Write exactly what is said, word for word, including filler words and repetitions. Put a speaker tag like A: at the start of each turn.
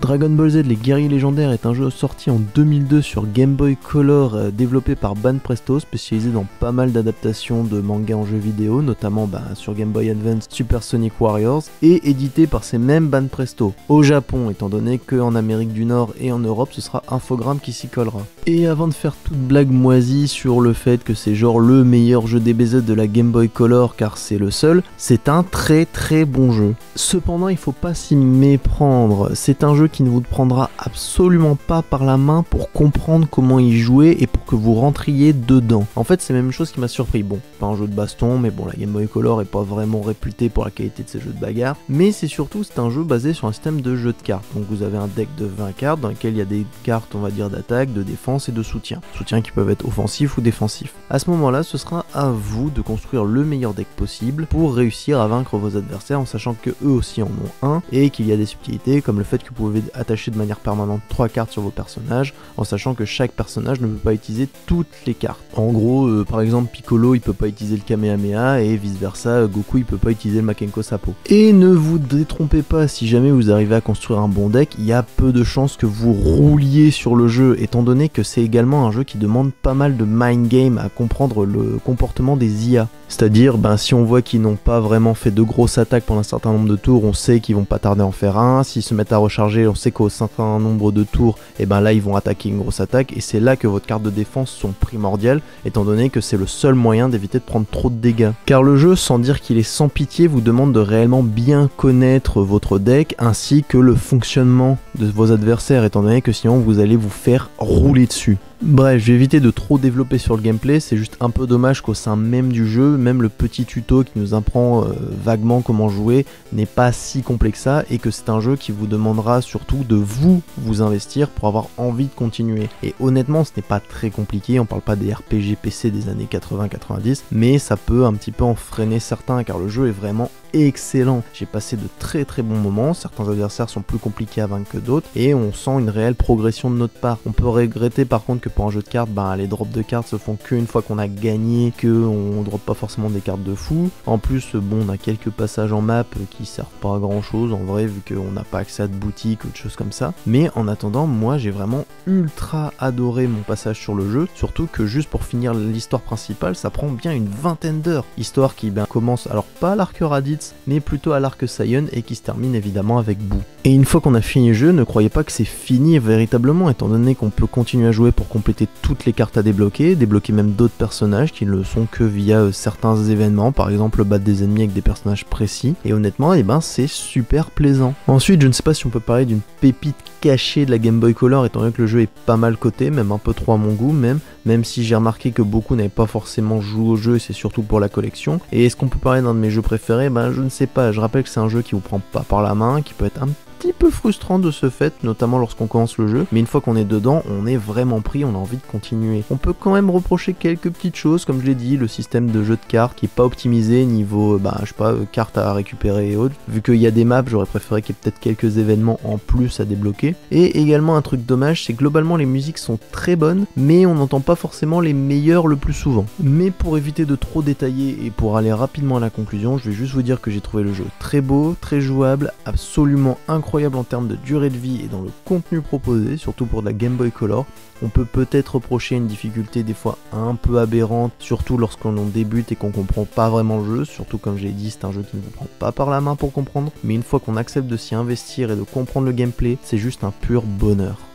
A: Dragon Ball Z les guerriers légendaires est un jeu sorti en deux mille deux sur Game Boy Color, euh, développé par Banpresto, spécialisé dans pas mal d'adaptations de mangas en jeux vidéo, notamment bah, sur Game Boy Advance Super Sonic Warriors, et édité par ces mêmes Banpresto. Au Japon, étant donné qu'en Amérique du Nord et en Europe, ce sera Infogrames qui s'y collera. Et avant de faire toute blague moisie sur le fait que c'est genre le meilleur jeu D B Z de la Game Boy Color car c'est le seul, c'est un très très bon jeu. Cependant, il faut pas s'y méprendre, c'est un jeu qui ne vous prendra absolument pas par la main pour comprendre comment y jouer et pour que vous rentriez dedans. En fait, c'est la même chose qui m'a surpris. Bon, pas un jeu de baston, mais bon, la Game Boy Color est pas vraiment réputée pour la qualité de ses jeux de bagarre, mais c'est surtout c'est un jeu basé sur un système de jeu de cartes. Donc vous avez un deck de vingt cartes dans lequel il y a des cartes, on va dire, d'attaque, de défense et de soutien. Soutien qui peuvent être offensifs ou défensifs. À ce moment-là, ce sera à vous de construire le meilleur deck possible pour réussir à vaincre vos adversaires en sachant que eux aussi en ont un et qu'il y a des subtilités comme le fait que vous pouvez attacher de manière permanente trois cartes sur vos personnages en sachant que chaque personnage ne peut pas utiliser toutes les cartes. En gros, euh, par exemple Piccolo il peut pas utiliser le Kamehameha et vice versa, Goku il peut pas utiliser le Makenko Sapo. Et ne vous détrompez pas, si jamais vous arrivez à construire un bon deck, il y a peu de chances que vous rouliez sur le jeu étant donné que c'est également un jeu qui demande pas mal de mind game à comprendre le comportement des I A. C'est-à-dire, ben, si on voit qu'ils n'ont pas vraiment fait de grosses attaques pendant un certain nombre de tours, on sait qu'ils vont pas tarder à en faire un. S'ils se mettent à recharger, on sait qu'au certain nombre de tours, et ben là ils vont attaquer une grosse attaque. Et c'est là que votre carte de défense sont primordiales, étant donné que c'est le seul moyen d'éviter de prendre trop de dégâts. Car le jeu, sans dire qu'il est sans pitié, vous demande de réellement bien connaître votre deck, ainsi que le fonctionnement de vos adversaires, étant donné que sinon vous allez vous faire rouler dessus. Bref, je vais éviter de trop développer sur le gameplay, c'est juste un peu dommage qu'au sein même du jeu, même le petit tuto qui nous apprend euh, vaguement comment jouer n'est pas si complexe que ça, et que c'est un jeu qui vous demandera surtout de vous vous investir pour avoir envie de continuer. Et honnêtement, ce n'est pas très compliqué, on parle pas des R P G P C des années quatre-vingts quatre-vingt-dix, mais ça peut un petit peu en freiner certains car le jeu est vraiment excellent. J'ai passé de très très bons moments, certains adversaires sont plus compliqués à vaincre que d'autres, et on sent une réelle progression de notre part. On peut regretter par contre que pour un jeu de cartes, ben, les drops de cartes se font qu'une fois qu'on a gagné, qu'on drop pas forcément des cartes de fou. En plus, bon, on a quelques passages en map qui servent pas à grand chose en vrai, vu qu'on n'a pas accès à de boutique ou de choses comme ça. Mais en attendant, moi j'ai vraiment ultra adoré mon passage sur le jeu, surtout que juste pour finir l'histoire principale, ça prend bien une vingtaine d'heures. Histoire qui ben, commence, alors pas à l'arc Raditz, mais plutôt à l'arc Saiyan et qui se termine évidemment avec Boo. Et une fois qu'on a fini le jeu, ne croyez pas que c'est fini véritablement, étant donné qu'on peut continuer à jouer pour compléter toutes les cartes à débloquer, débloquer même d'autres personnages qui ne le sont que via euh, certains événements, par exemple battre des ennemis avec des personnages précis, et honnêtement, eh ben, c'est super plaisant. Ensuite, je ne sais pas si on peut parler d'une pépite cachée de la Game Boy Color, étant donné que le jeu est pas mal coté, même un peu trop à mon goût, même, même si j'ai remarqué que beaucoup n'avaient pas forcément joué au jeu, et c'est surtout pour la collection. Et est-ce qu'on peut parler d'un de mes jeux préférés? Ben je ne sais pas, je rappelle que c'est un jeu qui vous prend pas par la main, qui peut être un petit peu frustrant de ce fait, notamment lorsqu'on commence le jeu, mais une fois qu'on est dedans, on est vraiment pris, on a envie de continuer. On peut quand même reprocher quelques petites choses, comme je l'ai dit, le système de jeu de cartes qui est pas optimisé niveau, bah je sais pas, cartes à récupérer et autres. Vu qu'il y a des maps, j'aurais préféré qu'il y ait peut-être quelques événements en plus à débloquer. Et également un truc dommage, c'est que globalement les musiques sont très bonnes, mais on n'entend pas forcément les meilleures le plus souvent. Mais pour éviter de trop détailler et pour aller rapidement à la conclusion, je vais juste vous dire que j'ai trouvé le jeu très beau, très jouable, absolument incroyable en termes de durée de vie et dans le contenu proposé, surtout pour de la Game Boy Color. On peut peut-être reprocher une difficulté des fois un peu aberrante, surtout lorsqu'on en débute et qu'on comprend pas vraiment le jeu, surtout comme j'ai dit, c'est un jeu qui ne vous prend pas par la main pour comprendre, mais une fois qu'on accepte de s'y investir et de comprendre le gameplay, c'est juste un pur bonheur.